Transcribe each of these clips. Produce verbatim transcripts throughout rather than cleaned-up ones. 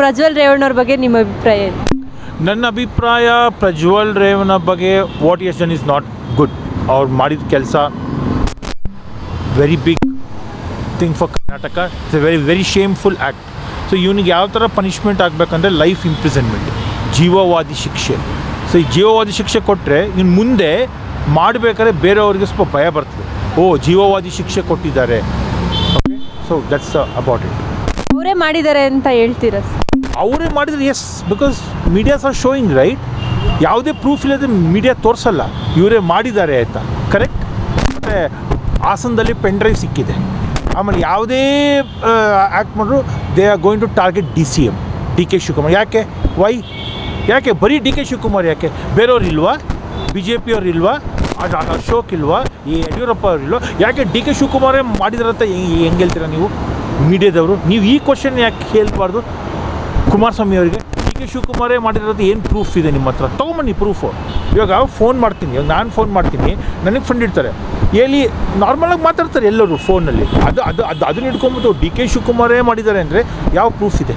ಪ್ರಜ್ವಲ್ ರೇವಣ್ಣವ್ರ ಬಗ್ಗೆ ನಿಮ್ಮ ಅಭಿಪ್ರಾಯ ಏನು? ನನ್ನ ಅಭಿಪ್ರಾಯ ಪ್ರಜ್ವಲ್ ರೇವಣ್ಣ ಬಗ್ಗೆ what is done is not good. ಅವ್ರು ಮಾಡಿದ ಕೆಲಸ very big thing for Karnataka. It's a very very shameful act. So ಇವನಿಗೆ ಯಾವ ಥರ ಪನಿಷ್ಮೆಂಟ್ ಆಗಬೇಕಂದ್ರೆ ಲೈಫ್ ಇಂಪ್ರಿಸನ್ಮೆಂಟ್, ಜೀವವಾದಿ ಶಿಕ್ಷೆ. ಸೊ ಈ ಜೀವವಾದಿ ಶಿಕ್ಷೆ ಕೊಟ್ಟರೆ ಇನ್ನು ಮುಂದೆ ಮಾಡಬೇಕಾದ್ರೆ ಬೇರೆಯವ್ರಿಗೆ ಸ್ವಲ್ಪ ಭಯ ಬರ್ತದೆ, ಓ ಜೀವವಾದಿ ಶಿಕ್ಷೆ ಕೊಟ್ಟಿದ್ದಾರೆ. Okay, so that's about it. ಅವರೇ ಮಾಡಿದ್ದಾರೆ ಅಂತ ಹೇಳ್ತೀರಾ? ಅವರೇ ಮಾಡಿದರೆ yes, because medias are showing right. ಯಾವುದೇ ಪ್ರೂಫ್ ಇಲ್ಲದೆ ಮೀಡಿಯಾ ತೋರಿಸಲ್ಲ ಇವರೇ ಮಾಡಿದ್ದಾರೆ ಆಯಿತಾ, ಕರೆಕ್ಟ್. ಮತ್ತು ಹಾಸನದಲ್ಲಿ ಪೆನ್ ಡ್ರೈವ್ ಸಿಕ್ಕಿದೆ. ಆಮೇಲೆ ಯಾವುದೇ ಆ್ಯಕ್ಟ್ ಮಾಡಿದ್ರು they are going to target D C M D K Shivakumar. ಯಾಕೆ? ವೈ? ಯಾಕೆ ಬರೀ ಡಿ ಕೆ ಶಿವಕುಮಾರ್? ಯಾಕೆ ಬೇರೆಯವ್ರು ಇಲ್ವಾ? ಬಿ ಜೆ ಪಿಯವ್ರು ಇಲ್ವಾ? ಅಶೋಕ್ ಇಲ್ವಾ? ಈ ಯಡಿಯೂರಪ್ಪ ಅವ್ರು ಇಲ್ವಾ? ಯಾಕೆ ಡಿ ಕೆ ಶಿವಕುಮಾರೇ ಮಾಡಿದ್ರಂತ ಹೆಂಗೆ ಹೇಳ್ತೀರಾ ನೀವು ಮೀಡಿಯಾದವರು? ನೀವು ಈ ಕ್ವಶನ್ ಯಾಕೆ ಹೇಳ್ಬಾರ್ದು ಕುಮಾರಸ್ವಾಮಿ ಅವರಿಗೆ? ಡಿ ಕೆ ಶಿವಕುಮಾರೇ ಮಾಡಿರೋದು ಏನು ಪ್ರೂಫ್ ಇದೆ ನಿಮ್ಮ ಹತ್ರ? ತೊಗೊಂಬನ್ನಿ ಪ್ರೂಫು. ಇವಾಗ ಫೋನ್ ಮಾಡ್ತೀನಿ, ಇವಾಗ ನಾನು ಫೋನ್ ಮಾಡ್ತೀನಿ, ನನಗೆ ಫ್ರೆಂಡ್ ಇರ್ತಾರೆ, ಎಲ್ಲಿ ನಾರ್ಮಲಾಗಿ ಮಾತಾಡ್ತಾರೆ ಎಲ್ಲರೂ ಫೋನಲ್ಲಿ. ಅದು ಅದು ಅದು ಅದನ್ನ ಇಟ್ಕೊಂಬಿಟ್ಟು ಡಿ ಕೆ ಶಿವಕುಮಾರೇ ಮಾಡಿದ್ದಾರೆ ಅಂದರೆ ಯಾವ ಪ್ರೂಫ್ ಇದೆ?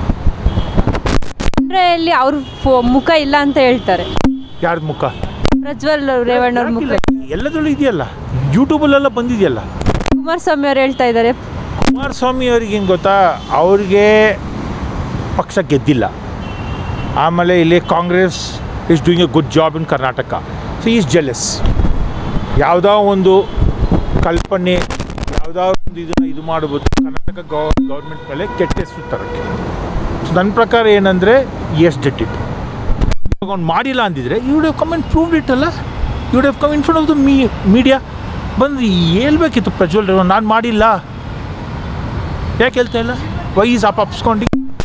ಅಂದರೆ ಇಲ್ಲಿ ಅವ್ರ ಮುಖ ಇಲ್ಲ ಅಂತ ಹೇಳ್ತಾರೆ. ಯಾರ್ದು ಮುಖ? ಪ್ರಜ್ವಲ್ ರೇವಣ್ಣವ್ರ ಮುಖ ಎಲ್ಲದರಲ್ಲೂ ಇದೆಯಲ್ಲ, ಯೂಟ್ಯೂಬಲ್ಲೆಲ್ಲ ಬಂದಿದೆಯಲ್ಲ. ಕುಮಾರಸ್ವಾಮಿ ಅವ್ರು ಹೇಳ್ತಾ ಇದ್ದಾರೆ. ಕುಮಾರಸ್ವಾಮಿ ಅವ್ರಿಗೆ ಏನು ಗೊತ್ತಾ, ಅವ್ರಿಗೆ ಪಕ್ಷ ಗೆದ್ದಿಲ್ಲ. ಆಮೇಲೆ ಇಲ್ಲಿ Congress is doing a good job in Karnataka. So is jealous. ಯಾವುದೋ ಒಂದು ಕಲ್ಪನೆ, ಯಾವುದೋ ಒಂದು ಇದನ್ನು ಇದು ಮಾಡ್ಬೋದು ಕರ್ನಾಟಕ ಗೌ ಗೌರ್ಮೆಂಟ್ ಮೇಲೆ ಕೆಟ್ಟ ಹೆಸರು ತರೋಕ್ಕೆ. ಸೊ ನನ್ನ ಪ್ರಕಾರ ಏನಂದರೆ ಎಸ್ ಡೆಟ್ ಇಟ್. ಇವಾಗ ಅವ್ನು ಮಾಡಿಲ್ಲ ಅಂದಿದ್ರೆ you would have come and proved it ಅಲ್ಲ. You would have come in front of the me media ಬಂದು ಹೇಳ್ಬೇಕಿತ್ತು ಪ್ರಜ್ವಲ್ ರೇವಣ್ಣ ನಾನು ಮಾಡಿಲ್ಲ. ಯಾಕೆ ಹೇಳ್ತಾ ಇಲ್ಲ? ವೈ ಈಸ್ ಅಪ್ ಅಪ್ಸ್ಕೊಂಡು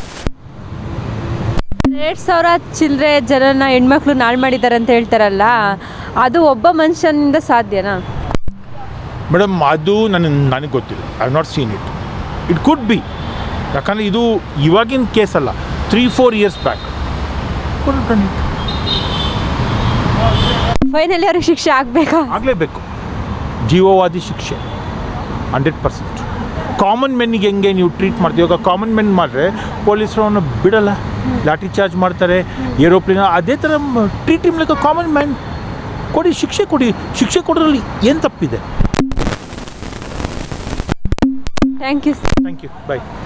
ಎರಡು ಸಾವಿರ ಚಿಲ್ಲರೆ ಜನನ ಹೆಣ್ಮಕ್ಳು ನಾಳು ಮಾಡಿದ್ದಾರೆ ಅಂತ ಹೇಳ್ತಾರಲ್ಲ, ಅದು ಒಬ್ಬ ಮನುಷ್ಯನಿಂದ ಸಾಧ್ಯನಾ? ಮೇಡಮ್ ಅದು ನನಗೆ ನನಗೆ ಗೊತ್ತಿಲ್ಲ. I have not seen it. It could be, ಯಾಕಂದರೆ ಇದು ಇವಾಗಿನ ಕೇಸ್ ಅಲ್ಲ, three four years back. Finally ಅವ್ರಿಗೆ ಶಿಕ್ಷೆ ಆಗಬೇಕಾ? ಆಗಲೇಬೇಕು. ಜೀವವಾದಿ ಶಿಕ್ಷೆ ಹಂಡ್ರೆಡ್ ಪರ್ಸೆಂಟ್. ಕಾಮನ್ ಮೆನ್ನಿಗೆ ಹೆಂಗೆ ನೀವು ಟ್ರೀಟ್ ಮಾಡ್ತೀವಿ, ಇವಾಗ ಕಾಮನ್ ಮೆನ್ ಮಾಡಿದ್ರೆ ಪೊಲೀಸರು ಅವನು ಬಿಡಲ್ಲ, ಲಾಠಿ ಚಾರ್ಜ್ ಮಾಡ್ತಾರೆ, ಏರೋಪ್ಲೇನ್. ಅದೇ ಥರ treat him like a common man. ಕೊಡಿ ಶಿಕ್ಷೆ ಕೊಡಿ. ಶಿಕ್ಷೆ ಕೊಡೋದ್ರಲ್ಲಿ ಏನು ತಪ್ಪಿದೆ? Thank you. Thank you. Bye.